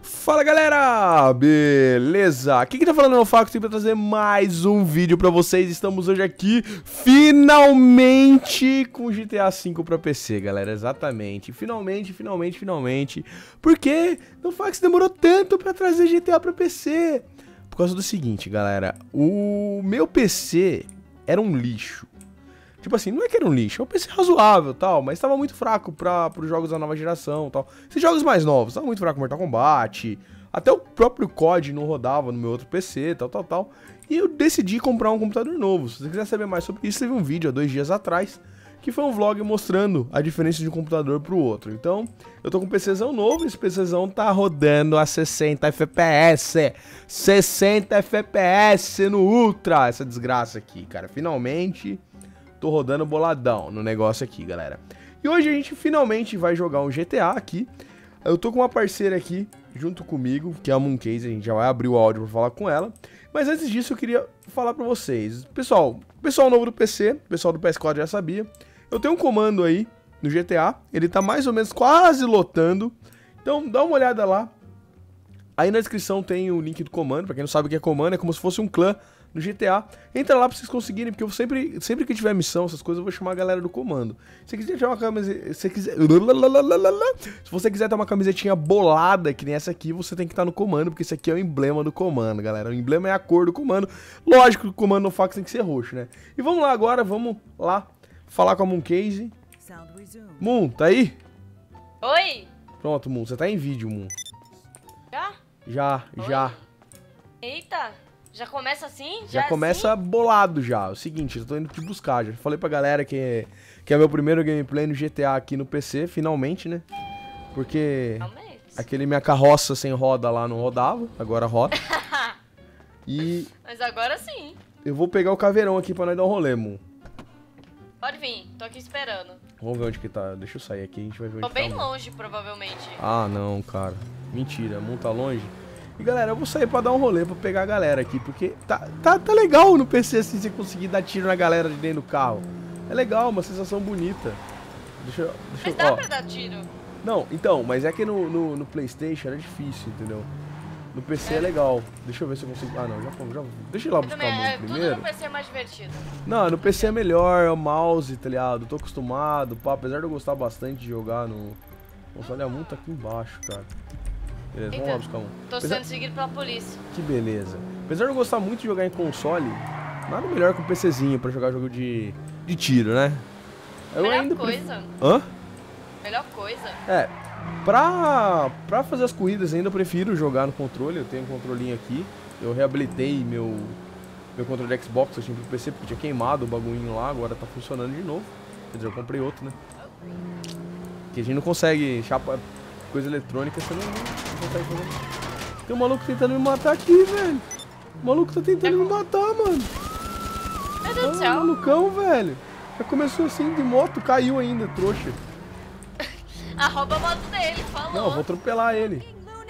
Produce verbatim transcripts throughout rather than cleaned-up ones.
Fala galera, beleza? Aqui que tá falando é o Faco, pra trazer mais um vídeo pra vocês. Estamos hoje aqui, finalmente, com G T A cinco pra P C, galera, exatamente. Finalmente, finalmente, finalmente. Por que o Fax demorou tanto pra trazer G T A pra P C? Por causa do seguinte, galera, o meu P C era um lixo. Tipo assim, não é que era um lixo, é um P C razoável tal, mas tava muito fraco para os jogos da nova geração tal. Esses jogos mais novos, tava muito fraco, Mortal Kombat, até o próprio C O D não rodava no meu outro P C, tal, tal, tal. E eu decidi comprar um computador novo. Se você quiser saber mais sobre isso, teve um vídeo há dois dias atrás, que foi um vlog mostrando a diferença de um computador pro outro. Então, eu tô com um PCzão novo, esse PCzão tá rodando a sessenta F P S. sessenta F P S no Ultra, essa desgraça aqui, cara. Finalmente... tô rodando boladão no negócio aqui, galera. E hoje a gente finalmente vai jogar um G T A aqui. Eu tô com uma parceira aqui, junto comigo, que é a Mooncase. A gente já vai abrir o áudio pra falar com ela. Mas antes disso eu queria falar pra vocês. Pessoal, pessoal novo do P C, pessoal do P S quatro já sabia. Eu tenho um comando aí no G T A. Ele tá mais ou menos quase lotando. Então dá uma olhada lá. Aí na descrição tem o link do comando. Pra quem não sabe o que é comando, é como se fosse um clã no G T A. Entra lá pra vocês conseguirem, porque eu sempre, sempre que tiver missão, essas coisas, eu vou chamar a galera do comando. Se você quiser ter uma camiseta, se quiser, se você quiser ter uma camisetinha bolada, que nem essa aqui, você tem que estar no comando, porque esse aqui é o emblema do comando, galera. O emblema é a cor do comando. Lógico que o comando no fax tem que ser roxo, né? E vamos lá agora, vamos lá falar com a Mooncase. Moon, tá aí? Oi! Pronto, Moon, você tá em vídeo, Moon. Já? Já, Oi? já. Eita! Já começa assim? Já, já começa assim? bolado já. É o seguinte, eu tô indo te buscar. Já falei pra galera que é, que é meu primeiro gameplay no G T A aqui no P C, finalmente, né? Porque Realmente. aquele minha carroça sem roda lá não rodava, agora roda. E Mas agora sim. eu vou pegar o caveirão aqui pra nós dar um rolê, Moon. Pode vir, tô aqui esperando. Vamos ver onde que tá. Deixa eu sair aqui, a gente vai ver onde Tô bem tá. longe, provavelmente. Ah, não, cara. Mentira, Moon tá longe. E galera, eu vou sair pra dar um rolê pra pegar a galera aqui, porque tá, tá, tá legal no P C assim, você conseguir dar tiro na galera de dentro do carro. É legal, uma sensação bonita. Deixa eu... Deixa Mas eu dá ó. pra dar tiro? Não, então, mas é que no, no, no PlayStation era difícil, entendeu? No P C é, É. legal. Deixa eu ver se eu consigo... Ah, não, já fomos, já... Deixa eu ir lá Eu buscar também, o é, Moon tudo primeiro. no P C é mais divertido. Não, no P C é melhor, é o mouse, tá ligado? Eu tô acostumado, pá, apesar de eu gostar bastante de jogar no... Nossa, olha a Moon tá aqui embaixo, cara. Beleza, vamos lá buscar um. Tô Apesar... sendo seguido pela polícia. Que beleza. Apesar de eu gostar muito de jogar em console, nada melhor que um PCzinho pra jogar jogo de, de tiro, né? Eu Melhor ainda coisa. pref... Hã? Melhor coisa. É, pra, pra fazer as corridas ainda eu prefiro jogar no controle. Eu tenho um controlinho aqui. Eu reabilitei meu, meu controle de Xbox, eu tinha pro P C porque tinha queimado o bagulhinho lá, agora tá funcionando de novo. Quer dizer, eu comprei outro, né? Que a gente não consegue chapa... coisa eletrônica, você não, não consegue fazer. Tem um maluco tentando me matar aqui, velho. O maluco tá tentando me matar, mano. Meu Deus do Ah, céu. malucão, velho. Já começou assim de moto, caiu ainda, trouxa. Arroba a moto dele, falou. Não, eu vou atropelar ele.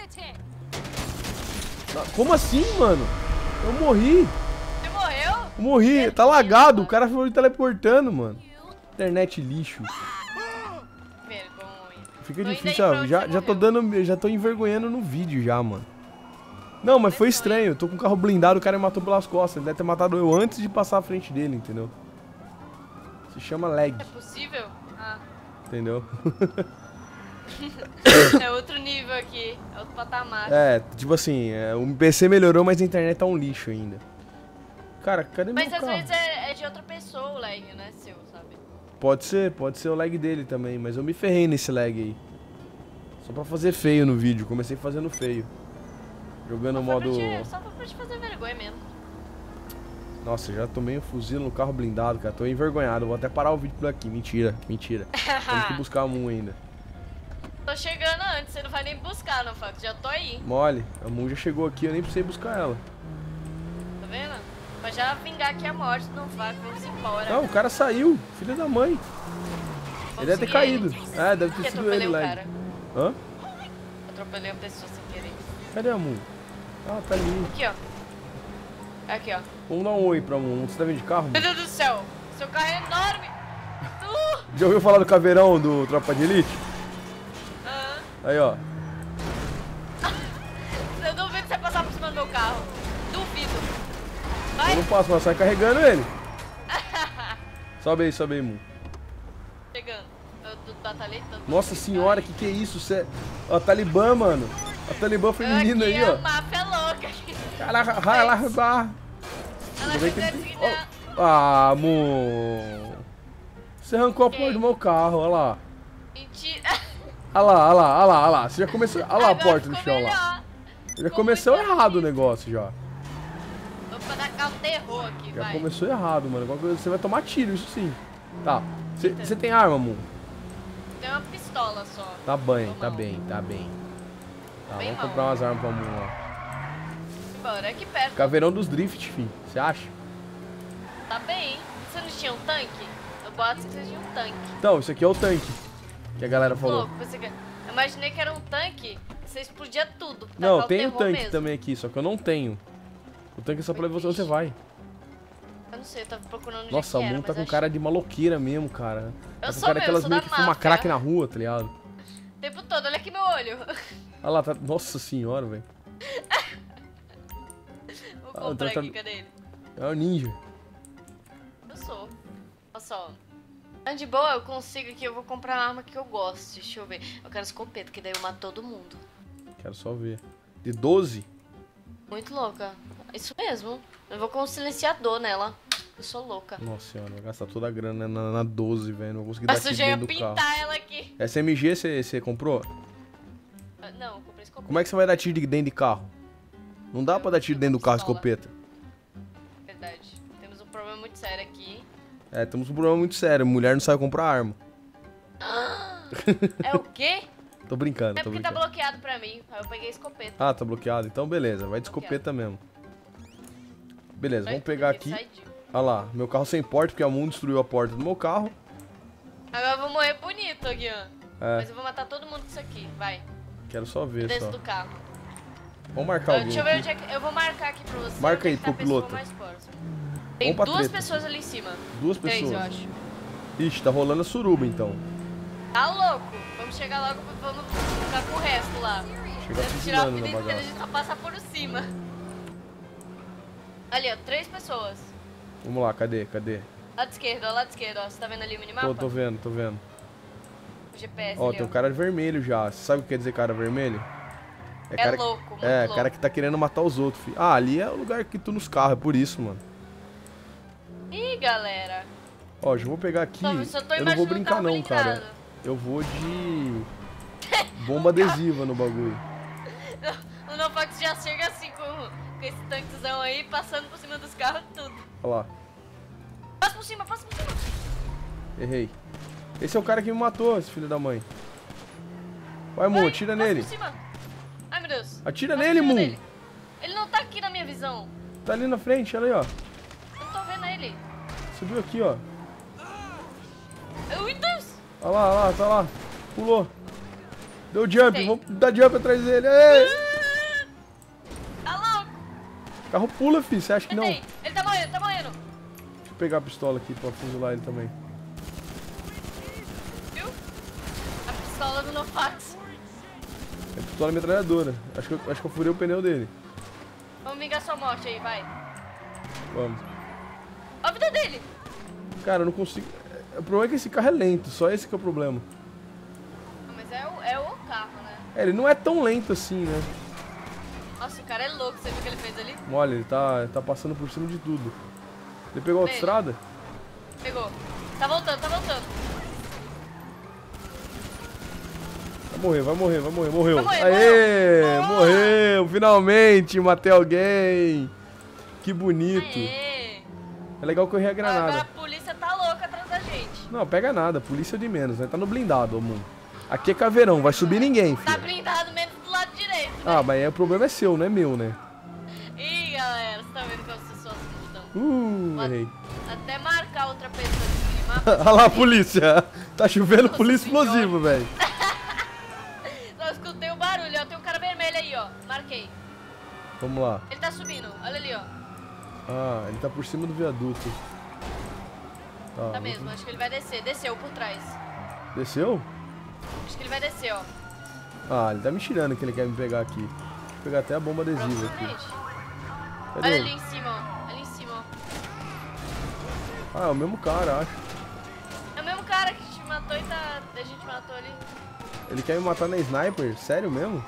Como assim, mano? Eu morri. Você morreu? Eu morri, tá lagado. O cara foi teleportando, mano. Internet lixo. Vergonha. Fica Tô indo difícil, aí pra ó. onde Já, você já tô morreu. dando. Já tô envergonhando no vídeo já, mano. Não, mas foi estranho. Eu tô com o carro blindado, o cara me matou pelas costas. Ele deve ter matado eu antes de passar à frente dele, entendeu? Se chama lag, É possível? Ah. entendeu? É outro nível aqui. É outro patamar. É, tipo assim, é, o P C melhorou, mas a internet tá um lixo ainda. Cara, cadê Mas meu às carro? vezes é, é de outra pessoa o lag, não é seu, sabe? Pode ser, pode ser o lag dele também, mas eu me ferrei nesse lag aí. Só pra fazer feio no vídeo, comecei fazendo feio. Jogando o Só foi modo... pra te- Só foi pra te fazer vergonha mesmo. Nossa, já tomei um fuzil no carro blindado, cara. Tô envergonhado, vou até parar o vídeo por aqui. Mentira, mentira. Temos que buscar a Moon ainda. Tô chegando antes, você não vai nem buscar, não, Fato. Já tô aí, Mole, a Moon já chegou aqui, eu nem precisei buscar ela. tá vendo? Pra já vingar aqui a morte do Fato, vamos embora. Não, o cara saiu, filho da mãe. Vamos Ele deve ter seguir caído. ele. É, deve Ih, ter sido atropelei ele, o lag. cara. Hã? Atropelei uma pessoa sem querer. Cadê a Moon? Ah, tá ali. Aqui, ó. Aqui, ó. Vamos dar um oi pra Moon. Você tá vindo de carro, Moon? Meu Deus do céu, seu carro é enorme. Uh! Já ouviu falar do caveirão do Tropa de Elite? Ah, Aí, ó. passo, mas sai carregando ele. Sobe aí, sobe aí, Mu. Chegando. Eu batalhei tanto. Nossa senhora, que que é isso? Cê... Ó, a Talibã, mano. A Talibã feminina aí, ó. A máfia louca aqui. Caraca, vai lá, vai. Ela Vê que quer ele tem- desviar. Ó, Ah, Mu. Você arrancou a porta do meu carro, olha lá. Mentira. Olha lá, olha lá, olha lá, olha lá. Você já começou. Olha lá a Agora porta no ficou chão lá. melhor. Já Ficou começou muito errado o bonito. negócio já. Vou pra dar cá o terror aqui, Já vai. começou errado, mano. Qualquer coisa você vai tomar tiro, isso sim. Tá. Você tem arma, Mu? Tem uma pistola só. Tá bem, Tô tá mal. bem, tá bem. Tá, Bem vamos mal. comprar umas armas pra Mu lá. Bora, aqui perto. Caveirão dos Drift, fi. Você acha? Tá bem. Você não tinha um tanque? Eu boto que você tinha um tanque. Então, isso aqui é o tanque. Que a galera falou. Louco, você... Eu imaginei que era um tanque, você explodia tudo. Não, tacar tem o terror tanque mesmo. também aqui, só que eu não tenho. O tanque é só pra levar você onde você vai. Eu não sei, eu tava procurando onde Nossa, é a que era, Mu tá mas com acho- cara de maloqueira mesmo, cara. Tá Eu com sou cara mesmo, aquelas sou meio da que fuma máfia. crack na rua, tá ligado? O tempo todo, olha aqui meu olho. Olha lá, tá... Nossa senhora, velho. Vou Ah, comprar tá- aqui, cadê ele? É o ninja. Eu sou. Olha só. Ah, de boa, eu consigo aqui, eu vou comprar a arma que eu gosto. Deixa eu ver. Eu quero escopeta, que daí eu mato todo mundo. Quero só ver. De doze? Muito louca. Isso mesmo. Eu vou com um silenciador nela. Eu sou louca. Nossa senhora, vai gastar toda a grana na, na doze, velho. Não vou conseguir dar Mas eu tiro já ia dentro do carro. pintar ela aqui. Essa M G você você comprou? Ah, não, eu comprei escopeta. Como é que você vai dar tiro de dentro de carro? Não dá pra dar tiro dentro do carro escopeta. Verdade. Temos um problema muito sério aqui. É, temos um problema muito sério. Mulher não sabe comprar arma. É o quê? Tô brincando, É tô porque tá brincando. bloqueado pra mim. Aí eu peguei escopeta. Ah, tá bloqueado. Então beleza, vai de escopeta mesmo. Beleza, vamos pegar aqui. Olha lá, meu carro sem porta, porque a Mu destruiu a porta do meu carro. Agora eu vou morrer bonito aqui, ó. É, Mas eu vou matar todo mundo com isso aqui. Vai. quero só ver Desço só. do carro. Vamos marcar Ah, alguém deixa eu ver aqui. onde é que... Eu vou marcar aqui pra você. Marca onde é aí, que tá a copiloto. pessoa mais próxima. Tem Vamos pra duas treta. pessoas ali em cima. Duas Três, eu pessoas. acho. Ixi, tá rolando a suruba então. Tá louco. Vamos chegar logo, vamos ficar com o resto lá. Chega Deve tirar a pisando vida na inteira, a bagaça. gente só passa por cima. Ali, ó, três pessoas. Vamos lá, cadê? Cadê? Lado esquerdo, ó, lado esquerdo, ó. Você tá vendo ali o minimapa? Tô, tô vendo, tô vendo. O G P S Ó, ali, tem ó. um cara vermelho já. Você sabe o que quer dizer cara vermelho? É cara que- louco, muito É, louco. cara que tá querendo matar os outros, filho. Ah, ali é o lugar que tu nos carros, é por isso, mano. Ih, galera. Ó, já vou pegar aqui. Só- só tô Eu não vou imaginando brincar carro não, cara. blindado. Eu vou de bomba adesiva no bagulho. O Nofox já chega assim com, com esse tanquezão aí, passando por cima dos carros tudo. Olha lá, Passa por cima, passa por cima. errei. Esse é o cara que me matou, esse filho da mãe. Vai, Mu, Vai, atira passa nele. por cima. Ai, meu Deus. Atira Passa nele, por cima Mu. dele. Ele não tá aqui na minha visão. Tá ali na frente, olha aí, ó. Eu não tô vendo ele. Subiu aqui, ó. Ui, Deus. Olha lá, olha lá, tá lá. Pulou. Deu jump, Sei. vamos dar jump atrás dele. Ei! Tá louco. O carro pula, filho, você acha que não? Matei. Ele tá morrendo, tá morrendo. Deixa eu pegar a pistola aqui pra fuzilar ele também. Viu? A pistola do Nofax. É pistola metralhadora. Acho que, eu, acho que eu furei o pneu dele. Vamos vingar sua morte aí, vai. Vamos. Ó a vida dele. Cara, eu não consigo... O problema é que esse carro é lento, só esse que é o problema. Ah, mas é o, é o carro, né? É, ele não é tão lento assim, né? Nossa, o cara é louco. Você viu o que ele fez ali? Olha, ele tá, ele tá passando por cima de tudo. Ele pegou a Veja. autoestrada? Pegou. Tá voltando, tá voltando. Vai morrer, vai morrer, vai morrer, morreu. Vai morrer, Aê! morreu. Morreu! Finalmente! Matei alguém! Que bonito! Aê. É legal correr a Agora granada. a polícia tá louca atrás da gente. Não, pega nada, polícia é de menos, né? Tá no blindado, ô mundo. Aqui é caveirão, vai subir ninguém, Tá filho. blindado menos do lado direito, né? Ah, mas aí o problema é seu, não é meu, né? Ih, galera, você tá vendo como as pessoas mudam? Uh, Pode errei. até marcar outra pessoa nesse mapa. Olha lá a polícia. Tá chovendo Nossa polícia senhora. explosiva, velho. Só escutei o barulho, ó. Tem um cara vermelho aí, ó. Marquei. Vamos lá. Ele tá subindo, olha ali, ó. Ah, ele tá por cima do viaduto. Tá, Tá mesmo, acho que ele vai descer. Desceu por trás. Desceu? Acho que ele vai descer, ó. Ah, ele tá me tirando que ele quer me pegar aqui. Deixa eu pegar até a bomba adesiva aqui. Provavelmente. Cadê Olha ele? ali em cima, ó. Ali em cima, ó. Ah, é o mesmo cara, acho. É o mesmo cara que te matou e tá... a gente matou ali. Ele quer me matar na sniper? Sério mesmo?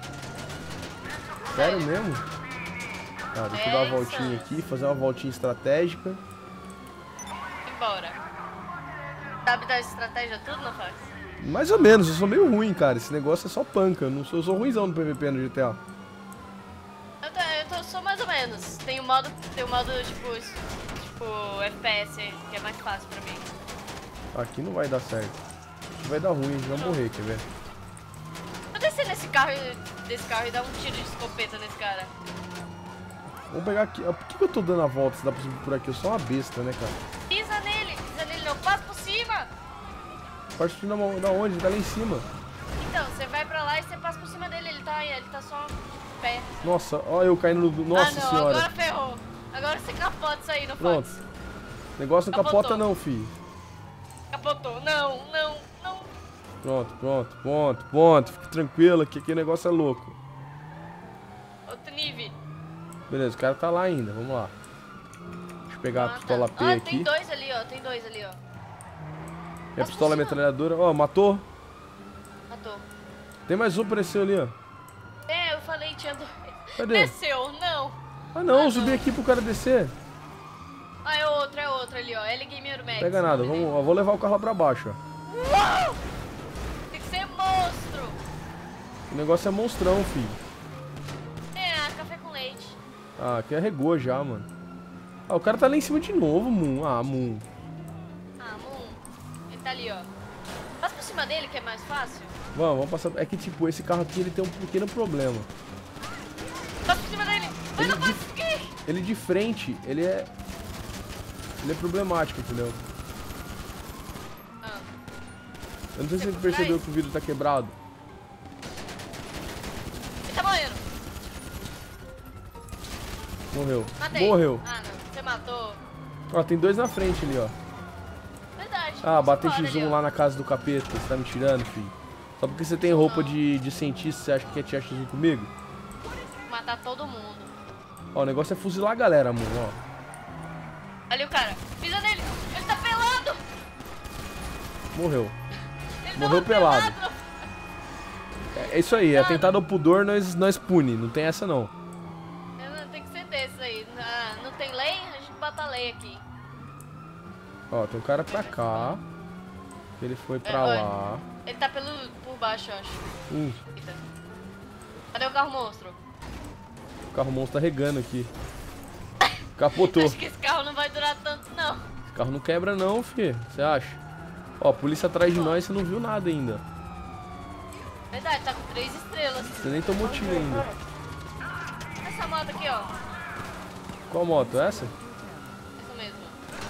Sério É. mesmo? Tá, deixa eu dar uma voltinha aqui, fazer uma voltinha estratégica. Embora. Sabe da estratégia tudo, não faz? Mais ou menos, eu sou meio ruim, cara. Esse negócio é só panca. Eu, não sou, eu sou ruimzão no P V P no G T A. Eu, tô, eu tô, sou mais ou menos. Tem o modo, tem o modo tipo, es- tipo F P S, que é mais fácil pra mim. Aqui não vai dar certo. Aqui vai dar ruim, a gente vai morrer, quer ver? Vou descer nesse carro, e- desse carro e dar um tiro de escopeta nesse cara. Vamos pegar aqui. Ah, por que que eu tô dando a volta se dá pra subir por aqui? Eu sou uma besta, né, cara? Pisa nele, pisa nele, não, passa por cima. Parte da da onde? Ele tá lá em cima. Então, você vai pra lá e você passa por cima dele, ele tá, ele tá só de pé. Nossa, ó eu caindo no... Nossa ah não, senhora. agora ferrou. Agora você capota isso aí, não Pronto. faz? Negócio não Capotou. capota não, filho. Capotou, não, não, não. Pronto, pronto, pronto, pronto. Fique tranquilo que aqui o negócio é louco. Outro nível. Beleza, o cara tá lá ainda, vamos lá. Deixa eu pegar a Ah, pistola tá. P Ah, aqui. tem dois ali, ó, tem dois ali, ó. E a Passa pistola por cima. metralhadora. Ó, matou. Matou. Tem mais um, apareceu ali, ó. É, eu falei, tinha dois. Cadê? Desceu, não. Ah não, Ah, eu subi não. aqui pro cara descer. Ah, é outro, é outro ali, ó. L Gamer Max. Pega nada, o nome vamos, eu vou levar o carro lá pra baixo, ó. dele. Uau! Tem que ser monstro. O negócio é monstrão, filho. É, café com leite. Ah, aqui arregou já, mano. Ah, o cara tá lá em cima de novo, Moon. Ah, Moon. Ah, Moon. Ele tá ali, ó. Passa por cima dele, que é mais fácil. Vamos, vamos passar. É que, tipo, esse carro aqui, ele tem um pequeno problema. Passa por cima dele. Mas Ele não de- pode seguir. Ele de frente, ele é... Ele é problemático, entendeu? Ah, Eu não sei se Você você por percebeu trás? que o vidro tá quebrado. ele tá morrendo. Morreu. Matei. Morreu. Ah, não. Você matou. Ó, tem dois na frente ali, ó. Verdade. Ah, vamos bater embora X um ali, ó. lá na casa do capeta. Você tá me tirando, filho? Só porque você tem roupa de, de cientista, você acha que quer tirar X um comigo? Matar todo mundo. Ó, o negócio é fuzilar a galera, amor, ó. Ali o cara. Pisa nele. Ele tá pelado. Morreu. Ele Morreu tava pelado. É, é isso aí, é atentado ao pudor, nós, nós pune. Não tem essa, não. Não, tem que ser desse aí. Ah, não tem lei? A gente bota a lei aqui. Ó, tem um cara pra cá. Ele foi pra É, olha. lá. Ele tá pelo, por baixo, eu acho. Hum, Eita. Cadê o carro monstro? o carro monstro tá regando aqui. Capotou. Acho que esse carro não vai durar tanto, não. Esse carro não quebra não, fi. Você acha? Ó, a polícia atrás de nós, você não viu nada ainda. Verdade, tá com três estrelas. Você nem tomou tiro ainda. Essa moto aqui, ó. Qual moto? Essa? Isso mesmo.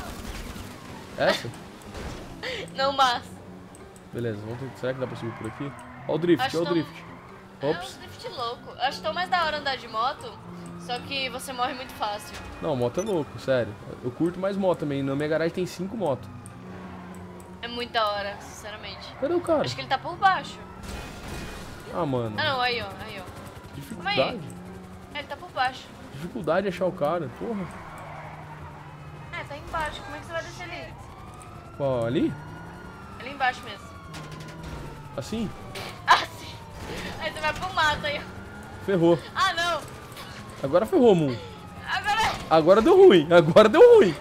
Essa? Não, mas. Beleza, vamos ter... será que dá pra subir por aqui? Ó o drift, Acho ó o tão- drift. É um Ops. drift louco. Eu acho tão mais da hora andar de moto, só que você morre muito fácil. Não, moto é louco, sério. Eu curto mais moto também. Na minha garagem tem cinco motos. É muito da hora, sinceramente. Cadê o cara? Acho que ele tá por baixo. Ah, mano. Ah, não, aí, ó. Aí, ó. Dificuldade. É, ele tá por baixo. Dificuldade de achar o cara. Porra. É, tá embaixo. Como é que você vai descer ali? Ó, ali? Ali embaixo mesmo. Assim? Ah, sim. Aí você vai pro mato aí. Ferrou. Ah, não. Agora ferrou, Moon. Agora. Agora deu ruim. Agora deu ruim.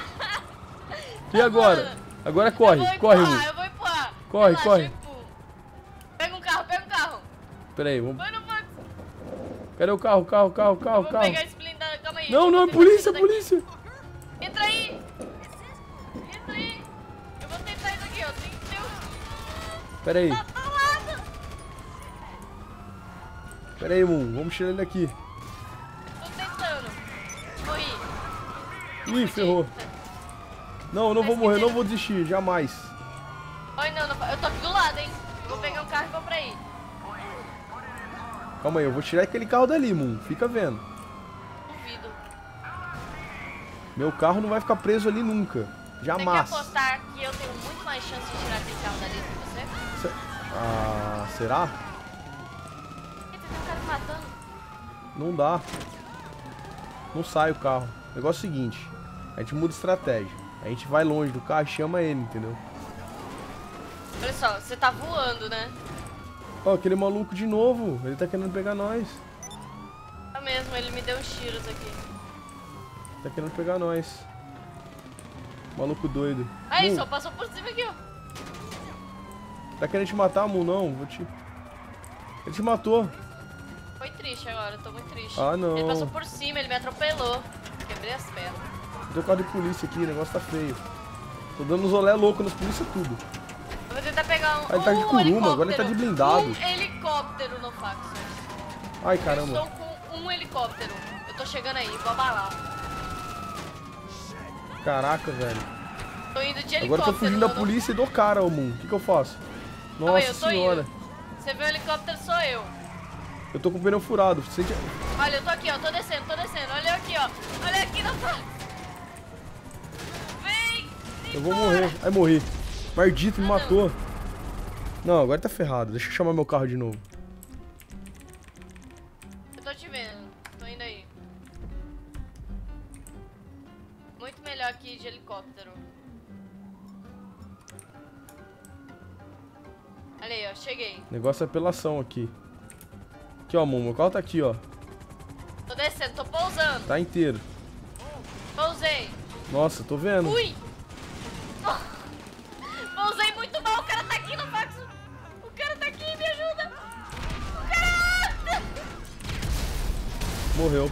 E agora? Mano, Agora eu corre. vou Corre, empurrar, Moon. eu vou empurrar. Corre, Relaxa, corre. eu empurro. Pega um carro, pega um carro. Pera aí, vamos... Vai no banco. Cadê o carro? Carro, carro, Eu carro, vou carro. pegar esse blindado. Calma aí. Não, eu não, vou é pegar polícia, esse polícia. daqui. Entra aí. Entra aí. Eu vou tentar isso aqui, ó. Tem que ter um... Pera aí. Tá do lado. Pera aí, Moon. Vamos tirar ele daqui. Tô tentando. Morri. Ih, ferrou. Não, eu não vou Mas morrer, que não tem- vou desistir, jamais. Oi, não, não. Eu tô aqui do lado, hein. Eu vou pegar um carro e vou pra aí. Calma aí, eu vou tirar aquele carro dali, Moon. Fica vendo. Duvido. Meu carro não vai ficar preso ali nunca. Você Jamais. quer apostar que eu tenho muito mais chance de tirar aquele carro dali do que você? Se- Ah, será? Eita, tem um cara me matando. Não dá. Não sai o carro. O negócio é o seguinte. A gente muda estratégia. A gente vai longe do carro e chama ele, entendeu? Olha só, você tá voando, né? Ó, aquele maluco de novo. Ele tá querendo pegar nós. Tá mesmo, ele me deu uns tiros aqui. Tá querendo pegar nós. Maluco doido. Aí, Mu, só passou por cima aqui, ó. tá querendo te matar, Mu? Não, vou te... Ele te matou. Foi triste agora, eu tô muito triste. Ah, não. Ele passou por cima, ele me atropelou. Quebrei as pernas. Tô com a de polícia aqui, o negócio tá feio. Tô dando uns olé louco nas polícias tudo. Eu vou tentar pegar um, Ah, ele tá de um curuma, agora ele tá de blindado. Um helicóptero no Faxon. Ai, Eu caramba. estou com um helicóptero. Eu tô chegando aí, vou abalar. Caraca, velho. Tô indo de helicóptero. Agora eu tô fugindo da mano. polícia e do cara, ô Moon. O que que eu faço? Calma Nossa aí, eu tô senhora. indo. Você vê o helicóptero, sou eu. Eu tô com o pneu furado. Você... Olha, eu tô aqui, ó. Tô descendo, tô descendo. Olha aqui, ó. Olha aqui no Faxon. Vem! Eu vou embora. morrer. Ai, morri. Maldito, me matou. Não, agora tá ferrado. Deixa eu chamar meu carro de novo. Eu tô te vendo. Tô indo aí. Muito melhor aqui de helicóptero. Olha aí, ó. Cheguei. O negócio é apelação aqui. Aqui, ó, Moon. Meu carro tá aqui, ó. Tô descendo, tô pousando. Tá inteiro. Pousei. Nossa, tô vendo. Ui! Pousei muito mal, o cara tá aqui no Faxon. O cara tá aqui, me ajuda. O cara... Morreu.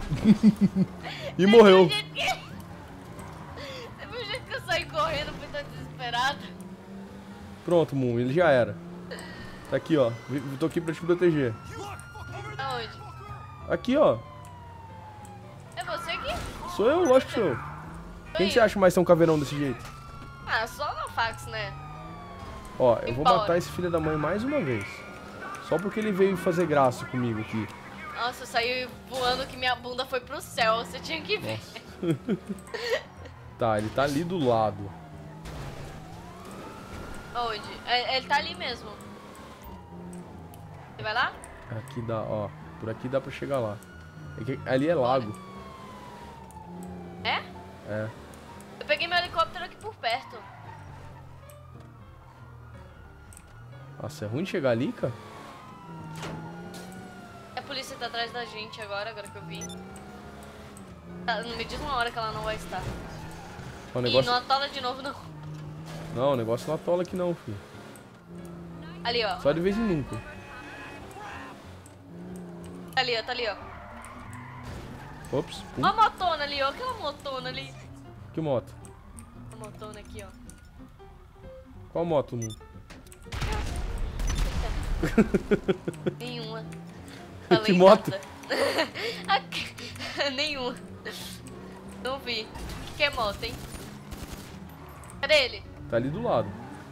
E morreu. Você viu o jeito que... Você viu o jeito que eu saí correndo, fui tão desesperado. Pronto, Moon. Ele já era. Tá aqui, ó. Eu tô aqui pra te proteger. Aonde? Aqui, ó. É você aqui? Sou eu, lógico que sou eu. Quem que você acha mais tão caveirão desse jeito? Ah, só no Fax, né? Ó, eu vou Embora. matar esse filho da mãe mais uma vez. Só porque ele veio fazer graça comigo aqui. Nossa, eu saí voando que minha bunda foi pro céu, você tinha que ver. Tá, ele tá ali do lado. Onde? É- Ele tá ali mesmo. Você vai lá? Aqui dá, ó. Por aqui dá pra chegar lá. É que ali é lago. É? É. Eu peguei meu helicóptero aqui por perto. Nossa, é ruim chegar ali, cara? A polícia tá atrás da gente agora, agora que eu vi. Tá, não me diz uma hora que ela não vai estar. O E negócio... não atola de novo, não. Não, o negócio não atola aqui não, filho. Ali, ó. Só de vez em nunca. Tá ali, ó, tá ali, ó. Ops. Pum. Ó a motona ali, ó. Aquela motona ali. Que moto? A motona aqui, ó. Qual moto, Moon? Nenhuma. Que moto? Aqui- Nenhuma. Não vi. O que, que é moto, hein? Cadê ele? Tá ali do lado.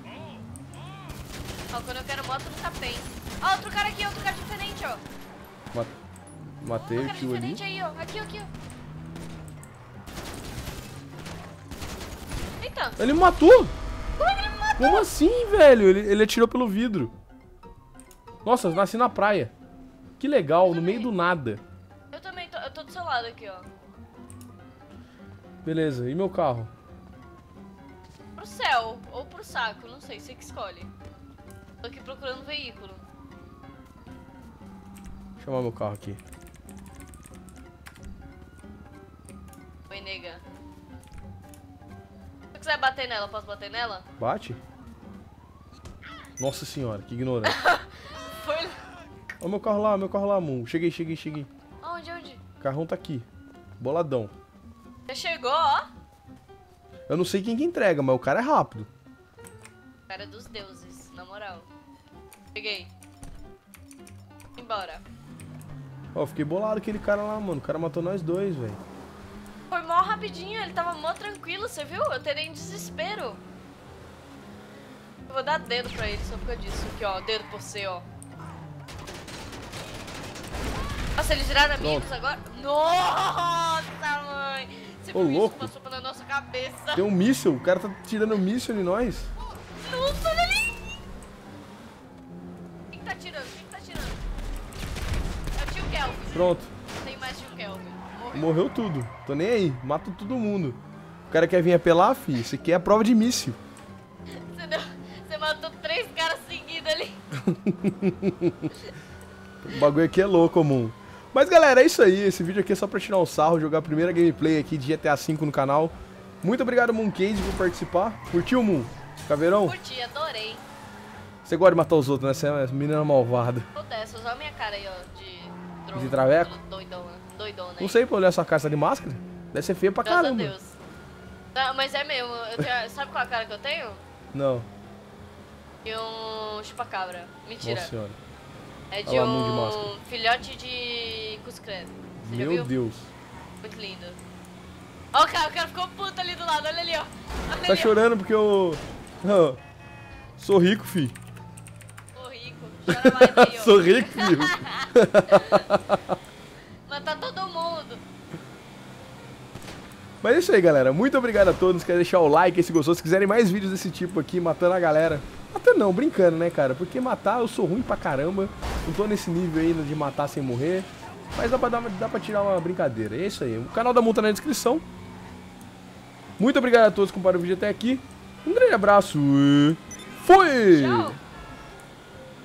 Ó, quando eu quero moto, nunca tem. Ó, outro cara aqui, outro cara diferente, ó. Ma- Matei Outro o cara tio ali. diferente aí, ó. Aqui, aqui, ó. Eita. Ele me matou! Como ele me matou? Como assim, velho? Ele, ele atirou pelo vidro. Nossa, eu nasci na praia. Que legal, no meio do nada. Eu também tô, eu tô do seu lado aqui, ó. Beleza, e meu carro? Pro céu ou pro saco, não sei, você que escolhe. Tô aqui procurando um veículo. Vou chamar meu carro aqui. Oi, nega. Se eu quiser bater nela, posso bater nela? Bate? Nossa senhora, que ignorante. Foi. Ó meu carro lá, meu carro lá, Moon. Cheguei, cheguei, cheguei. Onde, onde? O carrão tá aqui. Boladão. Já chegou, ó. Eu não sei quem que entrega, mas o cara é rápido. Cara dos deuses, na moral. Cheguei. Embora. Ó, eu fiquei bolado aquele cara lá, mano. O cara matou nós dois, velho. Foi mó rapidinho, ele tava mó tranquilo, você viu? Eu terei em desespero. Eu vou dar dedo pra ele só por causa disso. Aqui, ó, dedo por você, ó. Nossa, eles viraram amigos agora? Nossa, mãe! Você Ô, viu isso louco. que passou pela nossa cabeça? Tem um míssil, o cara tá tirando um míssil em nós. Nossa, olha ali! Quem que tá tirando? Quem que tá tirando? É o tio Kelvin. Pronto, Não tem mais tio Kelvin. Morreu. morreu tudo. Tô nem aí, mato todo mundo. cara quer vir apelar, fi. Isso aqui é a prova de míssil. Você, deu... Você matou três caras seguidos ali. O bagulho aqui é louco, comum. Mas galera, é isso aí. Esse vídeo aqui é só pra tirar um sarro, jogar a primeira gameplay aqui de G T A cinco no canal. Muito obrigado, Mooncase, por participar. Curtiu, Moon? Caveirão? Curti, adorei. Você gosta de matar os outros, né? Você é uma menina malvada. Pudesse usar a minha cara aí, ó, de... Drone, De traveco? Doidona, doidona aí. Não sei pra olhar sua cara, você tá de máscara? Deve ser feia pra Graças caramba. a Deus. Não, mas é mesmo. Eu tenho... Sabe qual a cara que eu tenho? Não. De um chupacabra. Mentira. Nossa senhora. É de Olha lá, Moon de um máscara. filhote de cuscré. Você já Meu viu? Deus. Muito lindo. Ó o cara, o cara ficou puto ali do lado, olha ali, ó. Olha Tá ali, chorando porque eu... Ah, sou rico, fi. ó. Sou rico. Chora mais aí, ó. Sou rico, filho. Matar todo mundo. Mas é isso aí, galera. Muito obrigado a todos. Quer deixar o like se gostou. Se quiserem mais vídeos desse tipo aqui, matando a galera. Matando não, brincando, né, cara? Porque matar eu sou ruim pra caramba. Não tô nesse nível ainda de matar sem morrer. Mas dá pra, dar, dá pra tirar uma brincadeira. É isso aí. O canal da Moon tá na descrição. Muito obrigado a todos que compraram o vídeo até aqui. Um grande abraço e... Fui! Tchau.